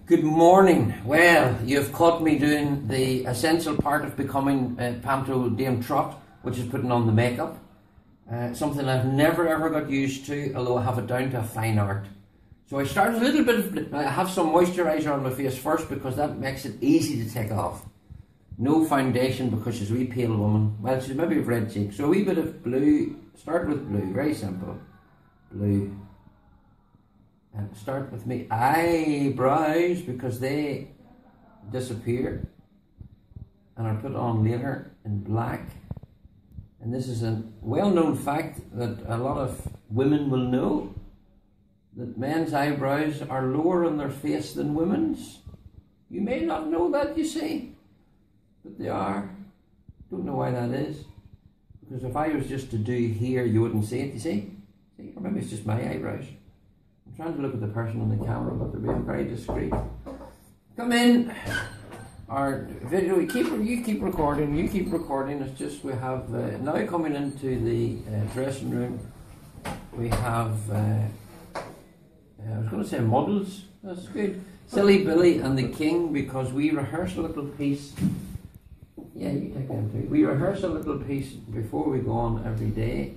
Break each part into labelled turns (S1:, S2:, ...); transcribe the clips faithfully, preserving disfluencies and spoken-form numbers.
S1: Good morning. Well, you've caught me doing the essential part of becoming uh, Panto Dame Trot, which is putting on the makeup. Uh, something I've never ever got used to, although I have it down to a fine art. So I started a little bit of, I have some moisturiser on my face first because that makes it easy to take off. No foundation because she's a wee pale woman. Well, she's maybe a red cheek. So a wee bit of blue, start with blue, very simple. Blue. And start with me eyebrows because they disappear and are put on later in black. And this is a well-known fact that a lot of women will know, that men's eyebrows are lower on their face than women's. You may not know that, you see, but they are. Don't know why that is, because if I was just to do here, you wouldn't see it, you see? see? Or maybe it's just my eyebrows. I'm trying to look at the person on the camera, but they're being very discreet. Come in. Our video, you keep, you keep recording, you keep recording. It's just we have, uh, now coming into the uh, dressing room, we have, uh, I was going to say models, that's good. Silly Billy and the King, because we rehearse a little piece. Yeah, you take them too. We rehearse a little piece before we go on every day.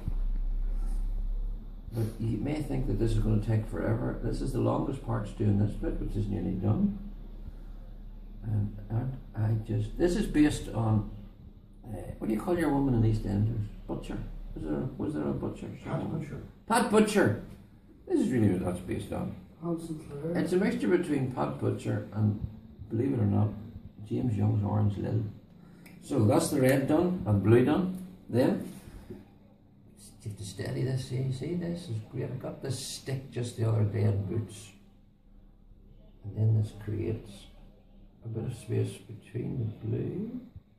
S1: But you may think that this is going to take forever. This is the longest part doing this bit, which is nearly done. And aren't I just, this is based on, uh, what do you call your woman in EastEnders? Butcher? Was there a, was there a butcher?
S2: Pat Butcher.
S1: Pat Butcher! This is really what that's based on.
S2: Constantly.
S1: It's a mixture between Pat Butcher and, believe it or not, James Young's Orange Lil. So that's the red done, and blue done. Then, you have to steady this, see, see this is great. I got this stick just the other day in Boots. And then this creates a bit of space between the blue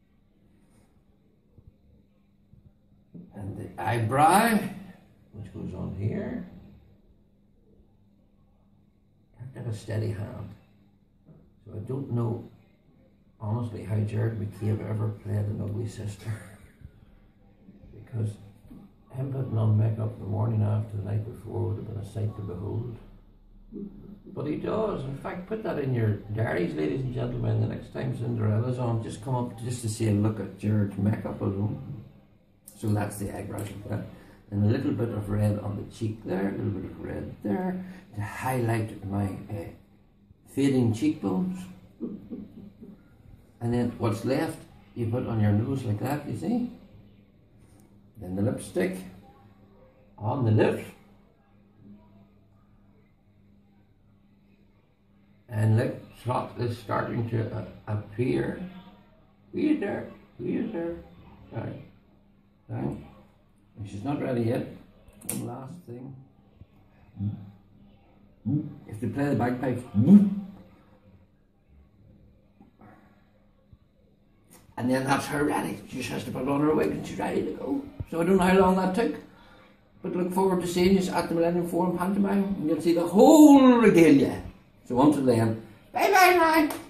S1: and the eyebrow, which goes on here. You have to have a steady hand. So I don't know, honestly, how Jared McCabe ever played an ugly sister. Because him putting on makeup the morning after the night before would have been a sight to behold. But he does. In fact, put that in your diaries, ladies and gentlemen. The next time Cinderella's on, just come up just to see a look at Jared's makeup alone. So that's the eyebrows like that. And a little bit of red on the cheek there, a little bit of red there to highlight my uh, fading cheekbones. And then what's left, you put on your nose like that, you see? Then the lipstick on the lips. And lip slot is starting to uh, appear. Wee there, wee there. Sorry. Sorry. And she's not ready yet. One last thing. If they play the bagpipes. And then that's her ready. She just has to put on her wig and she's ready to go. So I don't know how long that took, but look forward to seeing you at the Millennium Forum pantomime, and you'll see the whole regalia. So until then, bye bye now.